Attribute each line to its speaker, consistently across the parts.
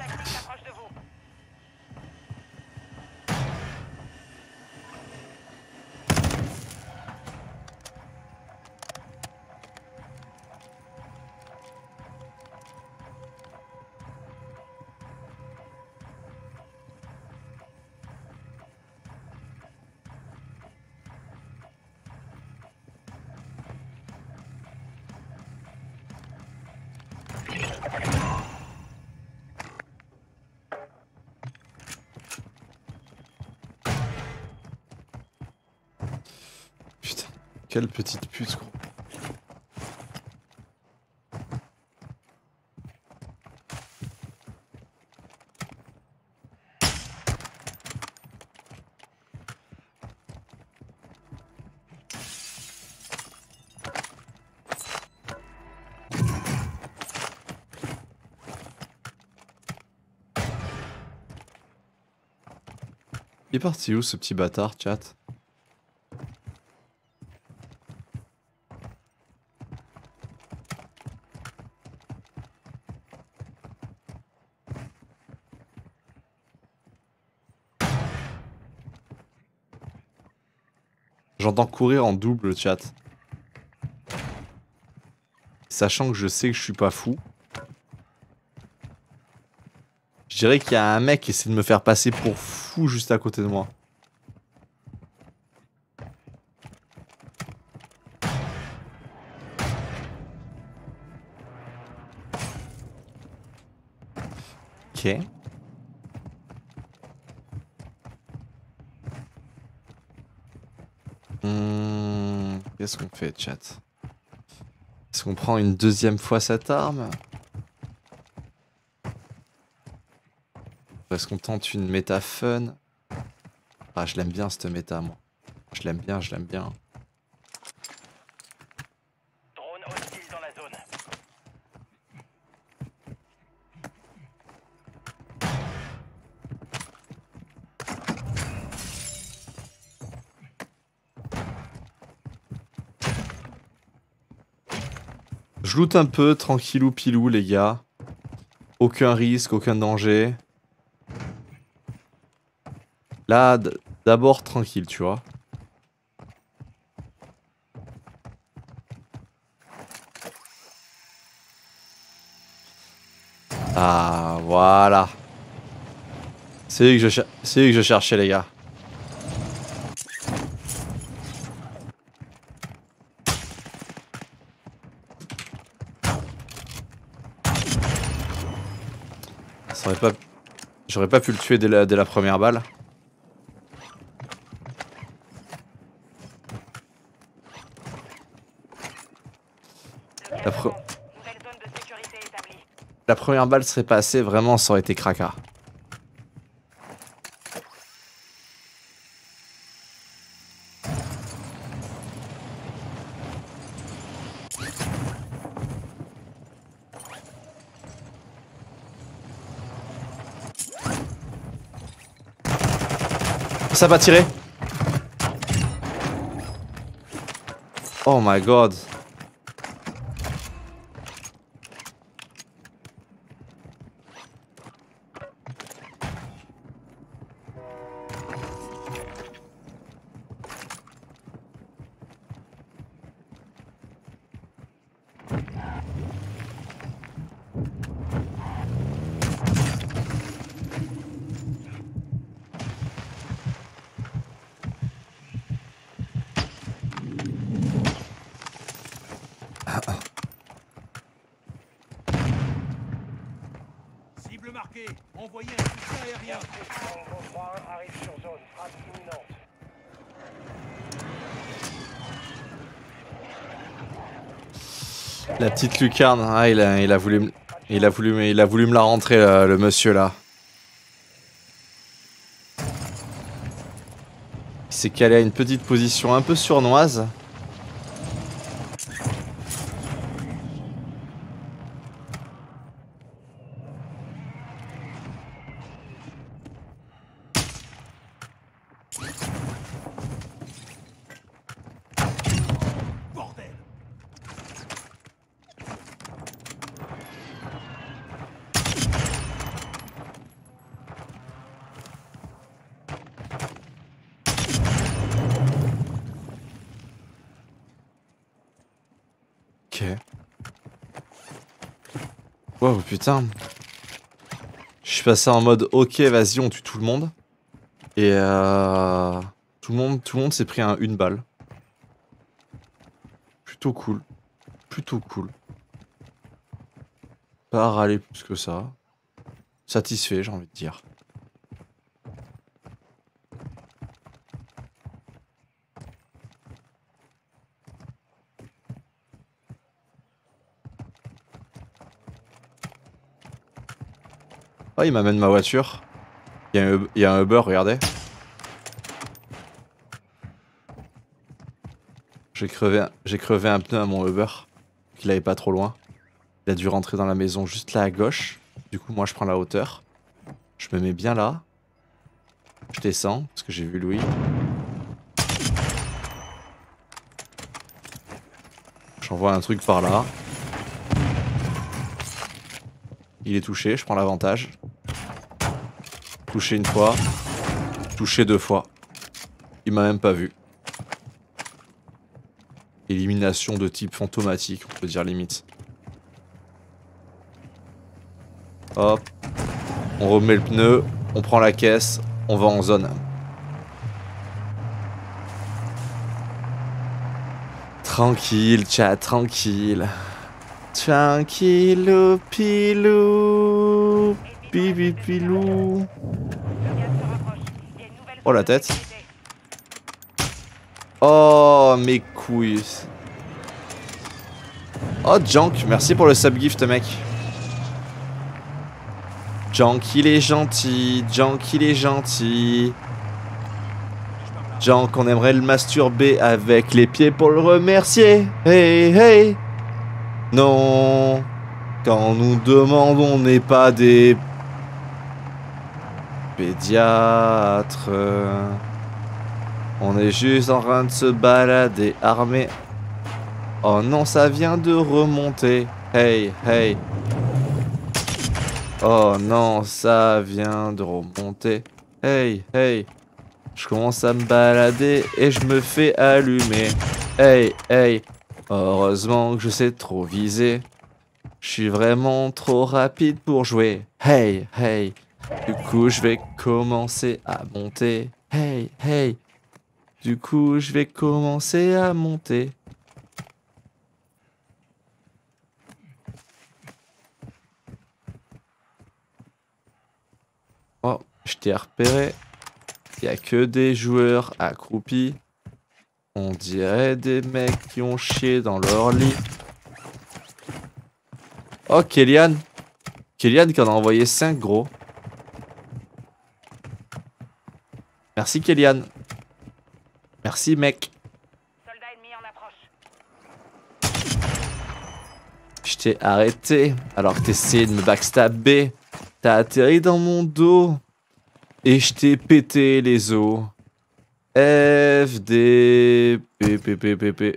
Speaker 1: Putain, quelle petite pute gros. Il est parti où ce petit bâtard, chat? J'entends courir en double, chat. Sachant que je sais que je suis pas fou. Je dirais qu'il y a un mec qui essaie de me faire passer pour fou juste à côté de moi. Ok. Qu'est-ce qu'on fait, chat? Est-ce qu'on prend une deuxième fois cette arme? Est-ce qu'on tente une méta fun? Ah, je l'aime bien cette méta, moi. Je l'aime bien, je l'aime bien.
Speaker 2: Drone hostile dans la zone.
Speaker 1: Je loot un peu, tranquillou pilou, les gars. Aucun risque, aucun danger. Là, d'abord tranquille, tu vois. Ah, voilà. C'est lui que je cherchais, les gars. J'aurais pas pu le tuer dès la première balle. La première balle serait passée, vraiment, ça aurait été cracra. Ça va tirer. Oh my god.
Speaker 2: Cible marquée. Envoyez un soutien aérien. Bravo 3-1 arrive sur zone. Frappe imminente.
Speaker 1: La petite lucarne, ah, il a voulu me la rentrer, le monsieur là. Il s'est calé à une petite position un peu sournoise. Wow, putain. Je suis passé en mode ok, vas-y, on tue tout le monde. Et tout le monde s'est pris une balle. Plutôt cool. Plutôt cool. Pas à râler plus que ça. Satisfait, j'ai envie de dire. Oh, il m'amène ma voiture. Il y a un Uber, regardez. J'ai crevé un pneu à mon Uber. Qu'il allait pas trop loin. Il a dû rentrer dans la maison juste là à gauche. Du coup, moi, je prends la hauteur. Je me mets bien là. Je descends, parce que j'ai vu Louis. J'envoie un truc par là. Il est touché, je prends l'avantage. Touché une fois. Touché 2 fois. Il m'a même pas vu. Élimination de type fantomatique, on peut dire limite. Hop. On remet le pneu, on prend la caisse, on va en zone. Tranquille, chat, tranquille. Tranquillou, pilou. Pipi, pilou. Oh, la tête. Oh, mes couilles. Oh, Jank, merci pour le subgift, mec. Jank, il est gentil. Jank, il est gentil. Jank, on aimerait le masturber avec les pieds pour le remercier. Hey, hey. Non. Quand nous demandons, on n'est pas des pédiatres. On est juste en train de se balader armé. Oh non, ça vient de remonter. Hey, hey. Oh non, ça vient de remonter. Hey, hey. Je commence à me balader et je me fais allumer. Hey, hey. Heureusement que je sais trop viser. Je suis vraiment trop rapide pour jouer. Hey, hey. Du coup, je vais commencer à monter. Hey, hey. Du coup, je vais commencer à monter. Oh, je t'ai repéré. Il y a que des joueurs accroupis. On dirait des mecs qui ont chié dans leur lit. Oh, Kélian. Kélian qui en a envoyé 5 gros. Merci, Kélian. Merci, mec.
Speaker 3: Soldat ennemi en approche.
Speaker 1: Je t'ai arrêté alors que t'essayais de me backstabber. T'as atterri dans mon dos. Et je t'ai pété les os. F, D, P, P, P, P, P.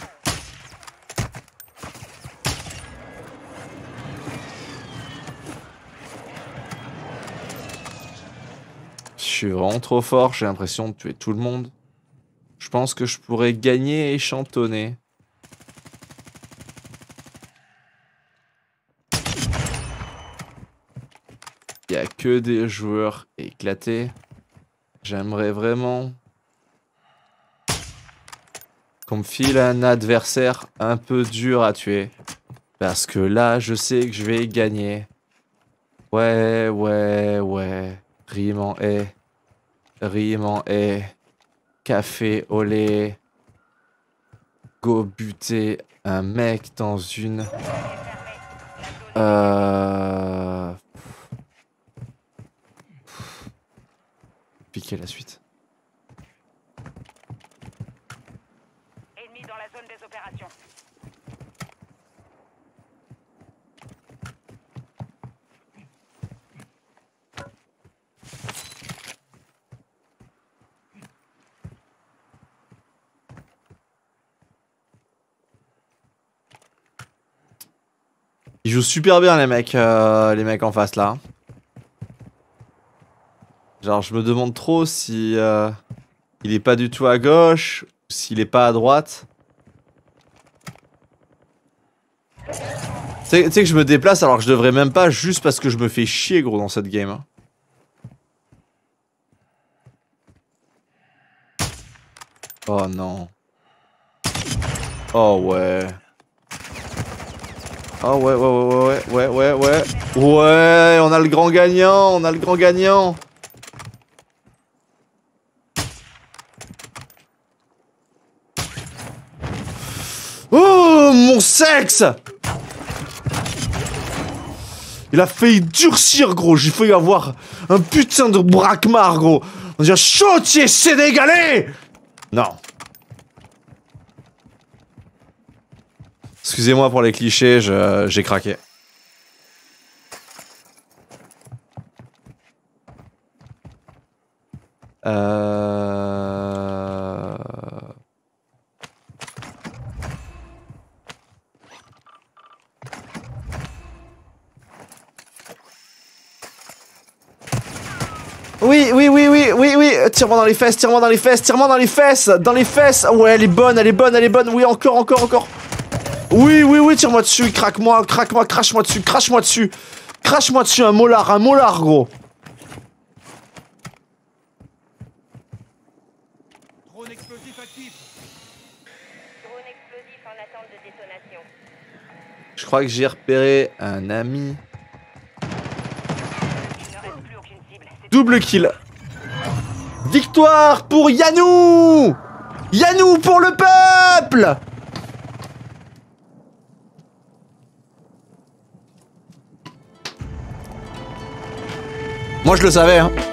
Speaker 1: Je suis vraiment trop fort, j'ai l'impression de tuer tout le monde. Je pense que je pourrais gagner et chantonner. Il n'y a que des joueurs éclatés. J'aimerais vraiment qu'on me file un adversaire un peu dur à tuer. Parce que là, je sais que je vais gagner. Ouais, ouais, ouais. Rime en haie. Rime en haie. Café au lait. Go buter un mec dans une... Piquer la suite.
Speaker 3: Ennemi dans la zone des opérations.
Speaker 1: Ils jouent super bien les mecs en face là. Genre je me demande trop si il est pas du tout à gauche, ou s'il est pas à droite. Tu sais que je me déplace alors que je devrais même pas, juste parce que je me fais chier gros dans cette game. Hein. Oh non. Oh ouais. Oh ouais, ouais. Ouais, on a le grand gagnant, on a le grand gagnant. Oh, mon sexe! Il a failli durcir, gros. J'ai failli avoir un putain de braquemar, gros. On dirait chautier sénégalais! Non. Excusez-moi pour les clichés, j'ai craqué. Oui, tire-moi dans les fesses, tire-moi dans les fesses, tire-moi dans les fesses, dans les fesses. Ouais, elle est bonne, oui, encore. Oui, tire-moi dessus, craque-moi, crache-moi dessus. Crache-moi dessus, un molar, gros.
Speaker 2: Drone explosif actif.
Speaker 3: Drone explosif en attente de détonation.
Speaker 1: Je crois que j'ai repéré un ami.
Speaker 3: Il ne reste plus aucune cible. C'est
Speaker 1: Double kill. Victoire pour Yannou! Yannou pour le peuple! Moi je le savais hein.